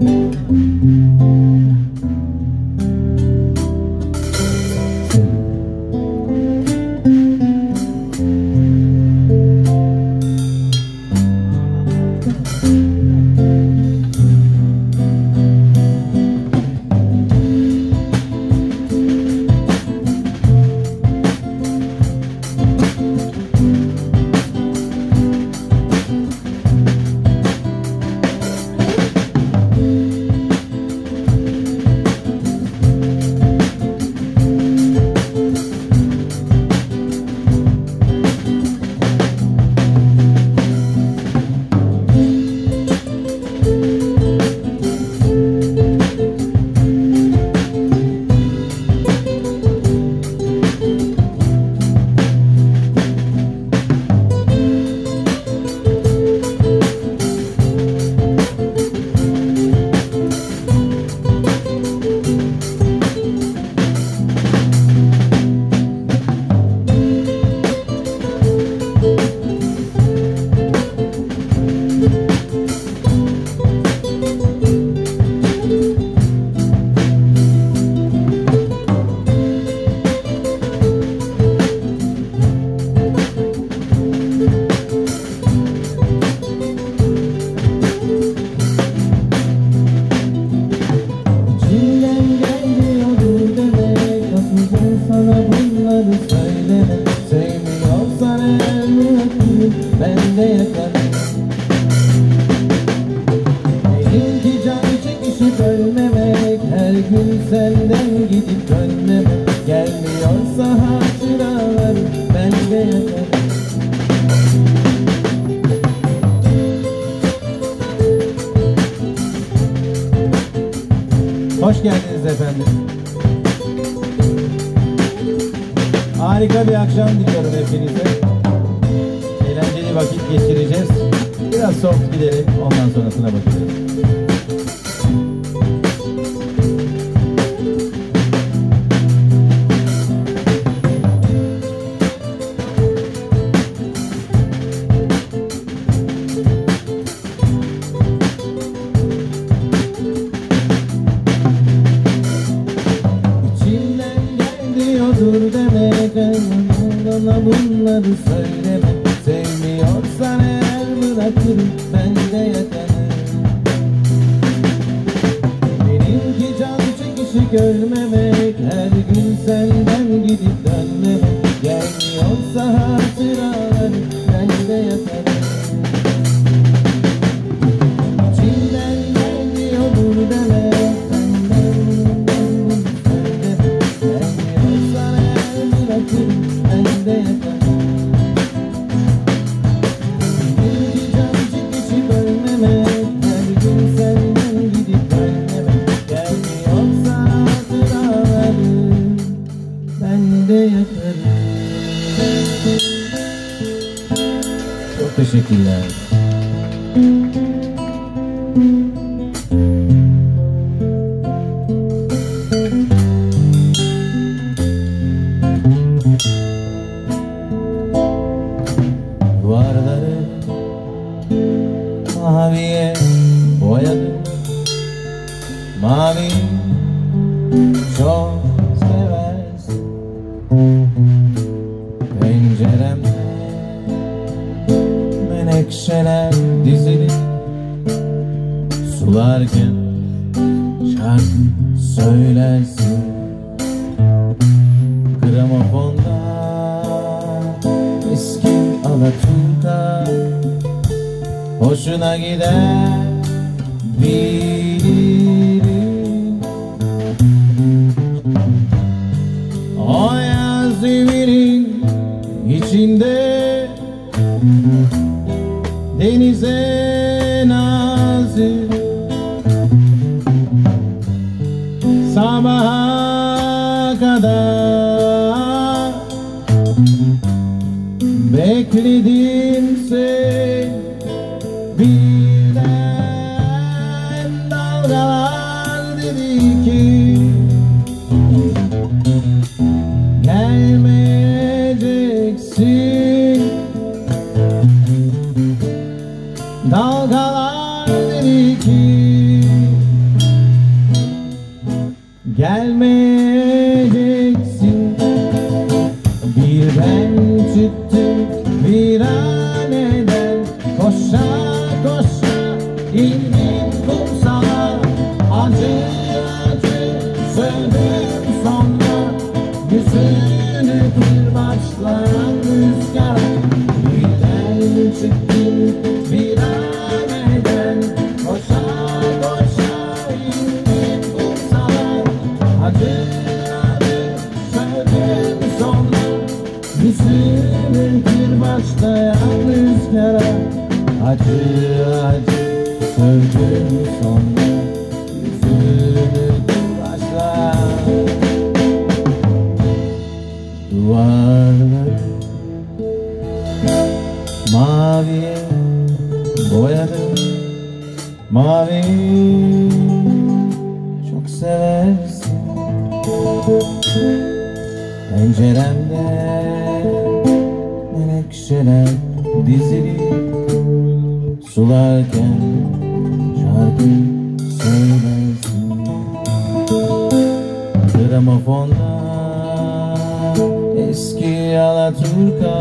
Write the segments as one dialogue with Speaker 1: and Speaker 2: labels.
Speaker 1: Hoş geldiniz efendim. Harika bir akşam diliyorum hepinize. Eğlenceli vakit geçireceğiz. Biraz soft gidelim, ondan sonrasına bakacağız.
Speaker 2: Bunları söyleme, sevmiyorsan eğer bırakırım, ben de yakarım. Benimki can çekişi görmemek, her gün senden gidip dönmemek. Gelmiyorsa hatıralar, ben de yakarım. İçimden gelmiyordur demek, benden bunu söyleme. Gelmiyorsan eğer bırakırım, ben de yakarım. Bir can çekişi bölmemek, her gün senden gidip dönmemek. Gelmiyorsa hatıraları, ben de yakarım. Çok teşekkürler. Duvarları maviye boyadım. Mavi çok seversin. Penceremde menekşeler dizili, sularken şarkı söylersin. Gramofonda eski alaturka hoşuna gider bilirim. O yaz evinin içinde denize nazır, sabaha kadar bekledim seni. Birden dalgalar dedi ki gelmeyeceksin. Dalgalar dedi ki gelmeyeceksin. Bir ben çıktım viraneden, koşa koşa indim kumsala. Acı acı sövdüm sonra yüzünü kırbaçlayan rüzgara. Birden çıktım viraneden, koşa koşa indim kumsala. Acı acı sövdüm sonra yüzünü kırbaçlayan rüzgara. Acı acı sövdüm sonra yüzünü kırbaçlayan. Duvarları maviye boyadım, mavi çok seversin. Penceremde menekşeler dizili, sularken şarkı söylersin. Gramofonda eski Alaturka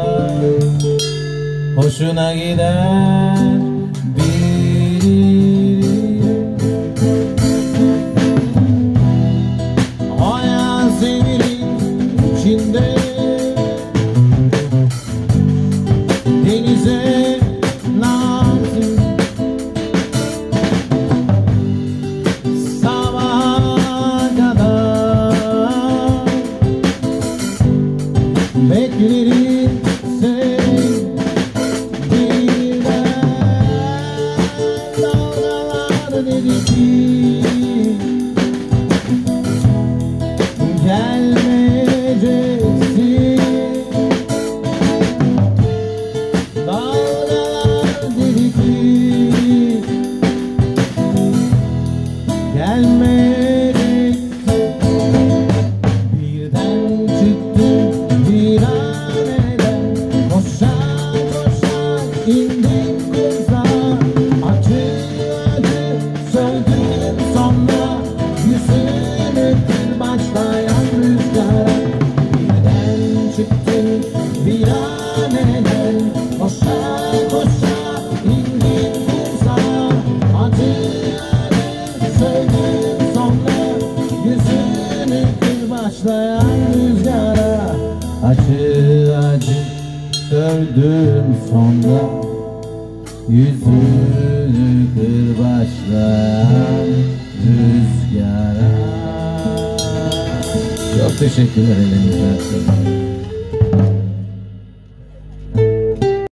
Speaker 2: hoşuna gider biri. Hayal senin içinde denize lazım. Sabaha kadar beklerim seni. Birden dalgalar dedi ki gelmeyeceksin. Dalgalar dedi ki gelmeyeceksin. Birden çıktı viraneden, koşa koşa indim kumsala. Acı acı sövdüm sonra yüzünü kırbaçlayan rüzgara. Birden çıktım viraneden, koşa koşa indim kumsala. Acı acı sövdüm sonra yüzünü kırbaçlayan rüzgara. Acı acı sövdüm sonra yüzünü kırbaçlayan rüzgara. Çok teşekkürler elimizden.